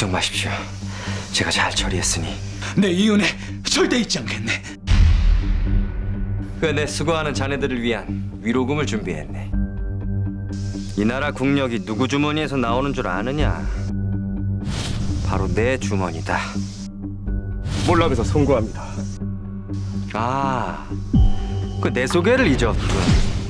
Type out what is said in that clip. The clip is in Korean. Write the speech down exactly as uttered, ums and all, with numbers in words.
걱정 마십시오. 제가 잘 처리했으니. 내 이 은혜 절대 잊지 않겠네. 그 내 수고하는 자네들을 위한 위로금을 준비했네. 이 나라 국력이 누구 주머니에서 나오는 줄 아느냐? 바로 내 주머니다. 몰락에서 송구합니다. 아, 그 내 소개를 잊었군.